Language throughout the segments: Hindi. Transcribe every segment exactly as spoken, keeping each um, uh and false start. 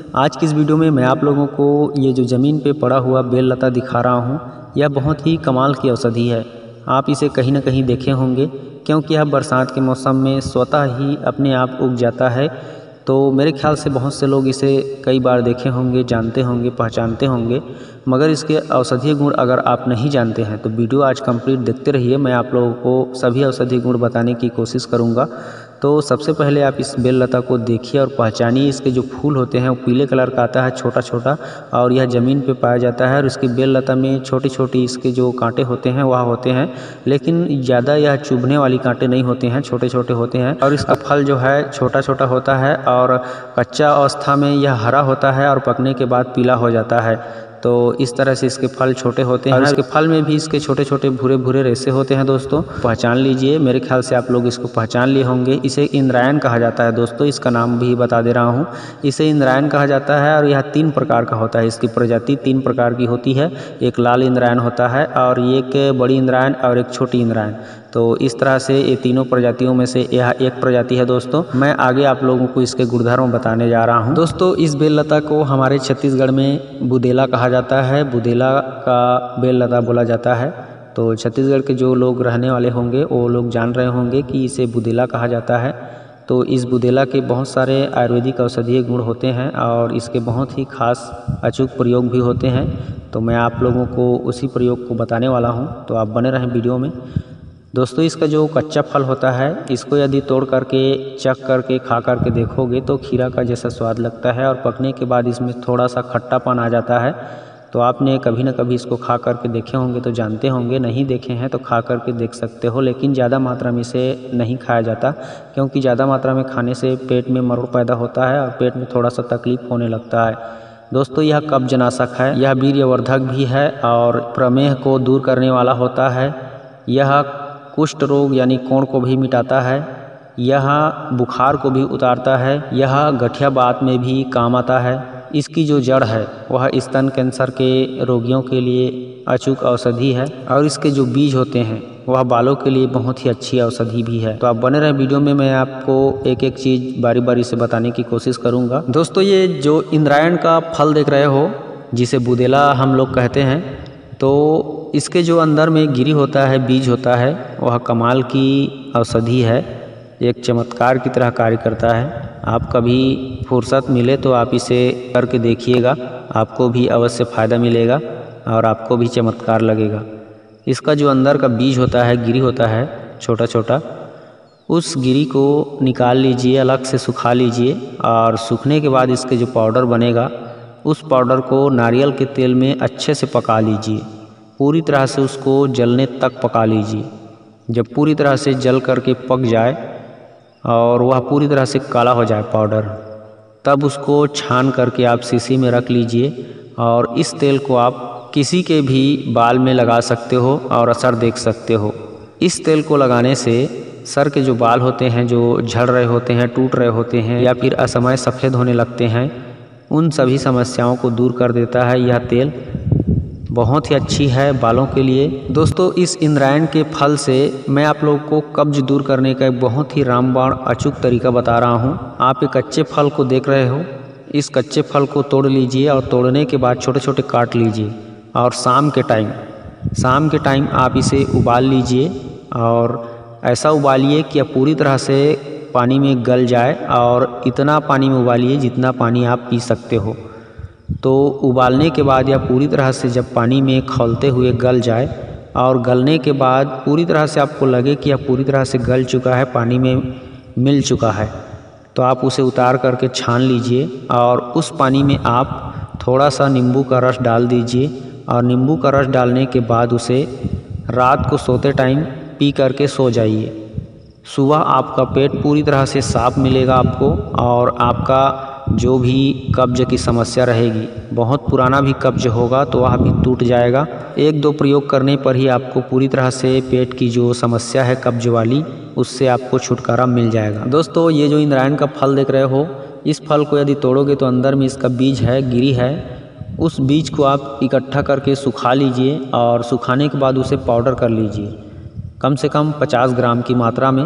आज की इस वीडियो में मैं आप लोगों को ये जो ज़मीन पे पड़ा हुआ बेल लता दिखा रहा हूँ, यह बहुत ही कमाल की औषधि है। आप इसे कहीं ना कहीं देखे होंगे क्योंकि यह बरसात के मौसम में स्वतः ही अपने आप उग जाता है। तो मेरे ख्याल से बहुत से लोग इसे कई बार देखे होंगे, जानते होंगे, पहचानते होंगे, मगर इसके औषधीय गुण अगर आप नहीं जानते हैं तो वीडियो आज कंप्लीट देखते रहिए। मैं आप लोगों को सभी औषधीय गुण बताने की कोशिश करूंगा। तो सबसे पहले आप इस बेल लता को देखिए और पहचानिए। इसके जो फूल होते हैं वो पीले कलर का आता है, छोटा छोटा, और यह ज़मीन पे पाया जाता है। और इसकी बेल लता में छोटी छोटी इसके जो कांटे होते हैं वह होते हैं, लेकिन ज़्यादा यह चुभने वाली कांटे नहीं होते हैं, छोटे छोटे होते हैं। और इसका फल जो है छोटा छोटा होता है और कच्चा अवस्था में यह हरा होता है और पकने के बाद पीला हो जाता है। तो इस तरह से इसके फल छोटे होते हैं और इसके फल में भी इसके छोटे छोटे भूरे भूरे रेशे होते हैं। दोस्तों पहचान लीजिए, मेरे ख्याल से आप लोग इसको पहचान लिए होंगे। इसे इंद्रायण कहा जाता है दोस्तों, इसका नाम भी बता दे रहा हूँ। इसे इंद्रायण कहा जाता है और यह तीन प्रकार का होता है। इसकी प्रजाति तीन प्रकार की होती है। एक लाल इंद्रायण होता है और एक बड़ी इंद्रायण और एक छोटी इंद्रायण। तो इस तरह से ये तीनों प्रजातियों में से यह एक प्रजाति है। दोस्तों मैं आगे आप लोगों को इसके गुणधर्म बताने जा रहा हूँ। दोस्तों इस बेल लता को हमारे छत्तीसगढ़ में बुदेला कहा जाता है, बुदेला का बेल लता बोला जाता है। तो छत्तीसगढ़ के जो लोग रहने वाले होंगे वो लोग जान रहे होंगे कि इसे बुदेला कहा जाता है। तो इस बुदेला के बहुत सारे आयुर्वेदिक औषधीय गुण होते हैं और इसके बहुत ही खास अचूक प्रयोग भी होते हैं। तो मैं आप लोगों को उसी प्रयोग को बताने वाला हूँ, तो आप बने रहें वीडियो में। दोस्तों इसका जो कच्चा फल होता है, इसको यदि तोड़ करके चख करके खा करके देखोगे तो खीरा का जैसा स्वाद लगता है और पकने के बाद इसमें थोड़ा सा खट्टापन आ जाता है। तो आपने कभी ना कभी इसको खा करके देखे होंगे तो जानते होंगे, नहीं देखे हैं तो खा करके देख सकते हो। लेकिन ज़्यादा मात्रा में इसे नहीं खाया जाता क्योंकि ज़्यादा मात्रा में खाने से पेट में मरोड़ पैदा होता है और पेट में थोड़ा सा तकलीफ होने लगता है। दोस्तों यह कब्जनाशक है, यह वीर्यवर्धक भी है और प्रमेह को दूर करने वाला होता है। यह कुष्ठ रोग यानी कोढ़ को भी मिटाता है। यह बुखार को भी उतारता है। यह गठिया बात में भी काम आता है। इसकी जो जड़ है वह स्तन कैंसर के रोगियों के लिए अचूक औषधि है और इसके जो बीज होते हैं वह बालों के लिए बहुत ही अच्छी औषधि भी है। तो आप बने रहे वीडियो में, मैं आपको एक एक चीज़ बारी बारी से बताने की कोशिश करूँगा। दोस्तों ये जो इंद्रायण का फल देख रहे हो, जिसे बुदेला हम लोग कहते हैं, तो इसके जो अंदर में गिरी होता है, बीज होता है, वह कमाल की औषधि है, एक चमत्कार की तरह कार्य करता है। आप कभी फुर्सत मिले तो आप इसे करके देखिएगा, आपको भी अवश्य फ़ायदा मिलेगा और आपको भी चमत्कार लगेगा। इसका जो अंदर का बीज होता है, गिरी होता है छोटा छोटा, उस गिरी को निकाल लीजिए, अलग से सुखा लीजिए और सूखने के बाद इसके जो पाउडर बनेगा उस पाउडर को नारियल के तेल में अच्छे से पका लीजिए, पूरी तरह से उसको जलने तक पका लीजिए। जब पूरी तरह से जल करके पक जाए और वह पूरी तरह से काला हो जाए पाउडर, तब उसको छान करके आप शीशी में रख लीजिए और इस तेल को आप किसी के भी बाल में लगा सकते हो और असर देख सकते हो। इस तेल को लगाने से सर के जो बाल होते हैं, जो झड़ रहे होते हैं, टूट रहे होते हैं या फिर असमय सफ़ेद होने लगते हैं, उन सभी समस्याओं को दूर कर देता है। यह तेल बहुत ही अच्छी है बालों के लिए। दोस्तों इस इंद्रायण के फल से मैं आप लोगों को कब्ज दूर करने का एक बहुत ही रामबाण अचूक तरीका बता रहा हूँ। आप एक कच्चे फल को देख रहे हो, इस कच्चे फल को तोड़ लीजिए और तोड़ने के बाद छोटे छोटे काट लीजिए और शाम के टाइम शाम के टाइम आप इसे उबाल लीजिए और ऐसा उबालिए कि आप पूरी तरह से पानी में गल जाए और इतना पानी में उबालिए जितना पानी आप पी सकते हो। तो उबालने के बाद या पूरी तरह से जब पानी में खौलते हुए गल जाए और गलने के बाद पूरी तरह से आपको लगे कि यह पूरी तरह से गल चुका है, पानी में मिल चुका है, तो आप उसे उतार करके छान लीजिए और उस पानी में आप थोड़ा सा नींबू का रस डाल दीजिए और नींबू का रस डालने के बाद उसे रात को सोते टाइम पी करके सो जाइए। सुबह आपका पेट पूरी तरह से साफ मिलेगा आपको और आपका जो भी कब्ज की समस्या रहेगी, बहुत पुराना भी कब्ज होगा तो वह भी टूट जाएगा। एक दो प्रयोग करने पर ही आपको पूरी तरह से पेट की जो समस्या है कब्ज वाली, उससे आपको छुटकारा मिल जाएगा। दोस्तों ये जो इंद्रायण का फल देख रहे हो, इस फल को यदि तोड़ोगे तो अंदर में इसका बीज है, गिरी है, उस बीज को आप इकट्ठा करके सुखा लीजिए और सुखाने के बाद उसे पाउडर कर लीजिए, कम से कम पचास ग्राम की मात्रा में,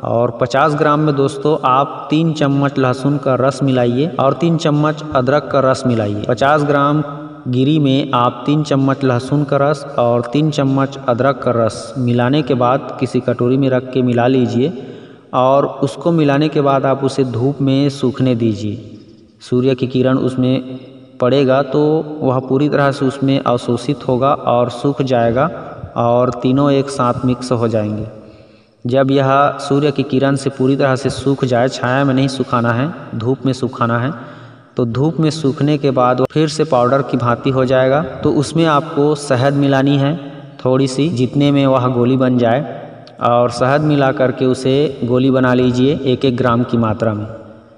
और पचास ग्राम में दोस्तों आप तीन चम्मच लहसुन का रस मिलाइए और तीन चम्मच अदरक का रस मिलाइए। पचास ग्राम गिरी में आप तीन चम्मच लहसुन का रस और तीन चम्मच अदरक का रस मिलाने के बाद किसी कटोरी में रख के मिला लीजिए और उसको मिलाने के बाद आप उसे धूप में सूखने दीजिए। सूर्य की किरण उसमें पड़ेगा तो वह पूरी तरह से उसमें अवशोषित होगा और सूख जाएगा और तीनों एक साथ मिक्स हो जाएंगे। जब यह सूर्य की किरण से पूरी तरह से सूख जाए, छाया में नहीं सुखाना है, धूप में सुखाना है, तो धूप में सूखने के बाद फिर से पाउडर की भांति हो जाएगा। तो उसमें आपको शहद मिलानी है थोड़ी सी, जितने में वह गोली बन जाए, और शहद मिला करके उसे गोली बना लीजिए एक एक ग्राम की मात्रा में।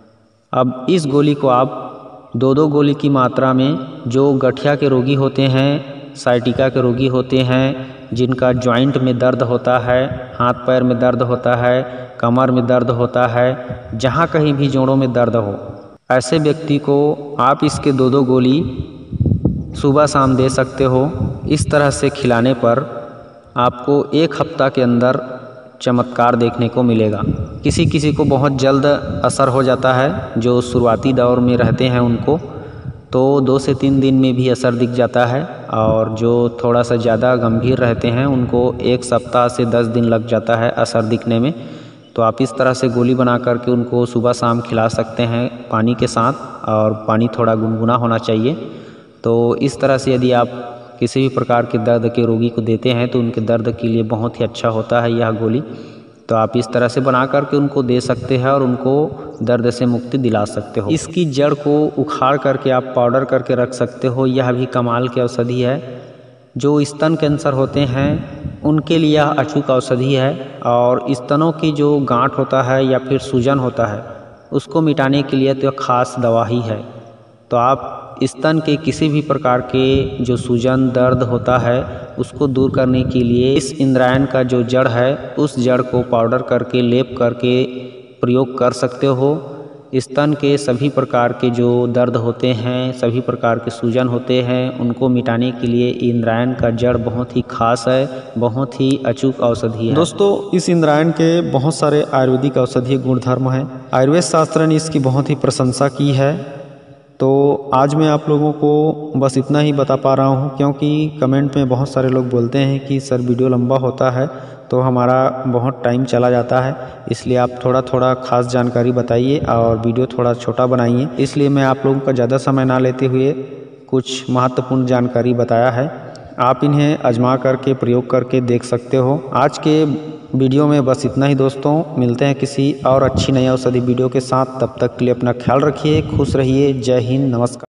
अब इस गोली को आप दो दो गोली की मात्रा में, जो गठिया के रोगी होते हैं, साइटिका के रोगी होते हैं, जिनका जॉइंट में दर्द होता है, हाथ पैर में दर्द होता है, कमर में दर्द होता है, जहाँ कहीं भी जोड़ों में दर्द हो, ऐसे व्यक्ति को आप इसके दो दो गोली सुबह शाम दे सकते हो। इस तरह से खिलाने पर आपको एक हफ्ता के अंदर चमत्कार देखने को मिलेगा। किसी किसी को बहुत जल्द असर हो जाता है, जो शुरुआती दौर में रहते हैं उनको तो दो से तीन दिन में भी असर दिख जाता है, और जो थोड़ा सा ज़्यादा गंभीर रहते हैं उनको एक सप्ताह से दस दिन लग जाता है असर दिखने में। तो आप इस तरह से गोली बना करके उनको सुबह शाम खिला सकते हैं पानी के साथ, और पानी थोड़ा गुनगुना होना चाहिए। तो इस तरह से यदि आप किसी भी प्रकार के दर्द के रोगी को देते हैं तो उनके दर्द के लिए बहुत ही अच्छा होता है यह गोली। तो आप इस तरह से बना करके उनको दे सकते हैं और उनको दर्द से मुक्ति दिला सकते हो। इसकी जड़ को उखाड़ करके आप पाउडर करके रख सकते हो, यह भी कमाल की औषधि है। जो स्तन कैंसर होते हैं उनके लिए यह अचूक औषधि है, और स्तनों की जो गांठ होता है या फिर सूजन होता है उसको मिटाने के लिए तो खास दवा ही है। तो आप स्तन के किसी भी प्रकार के जो सूजन दर्द होता है उसको दूर करने के लिए इस इंद्रायण का जो जड़ है उस जड़ को पाउडर करके लेप करके प्रयोग कर सकते हो। स्तन के सभी प्रकार के जो दर्द होते हैं, सभी प्रकार के सूजन होते हैं, उनको मिटाने के लिए इंद्रायण का जड़ बहुत ही खास है, बहुत ही अचूक औषधि है। दोस्तों, इस इंद्रायण के बहुत सारे आयुर्वेदिक औषधीय गुणधर्म हैं। आयुर्वेद शास्त्र ने इसकी बहुत ही प्रशंसा की है। तो आज मैं आप लोगों को बस इतना ही बता पा रहा हूँ, क्योंकि कमेंट में बहुत सारे लोग बोलते हैं कि सर वीडियो लंबा होता है तो हमारा बहुत टाइम चला जाता है, इसलिए आप थोड़ा थोड़ा खास जानकारी बताइए और वीडियो थोड़ा छोटा बनाइए। इसलिए मैं आप लोगों का ज़्यादा समय ना लेते हुए कुछ महत्वपूर्ण जानकारी बताया है। आप इन्हें आजमा करके प्रयोग करके देख सकते हो। आज के वीडियो में बस इतना ही दोस्तों, मिलते हैं किसी और अच्छी नई औषधि वीडियो के साथ। तब तक के लिए अपना ख्याल रखिए, खुश रहिए। जय हिंद, नमस्कार।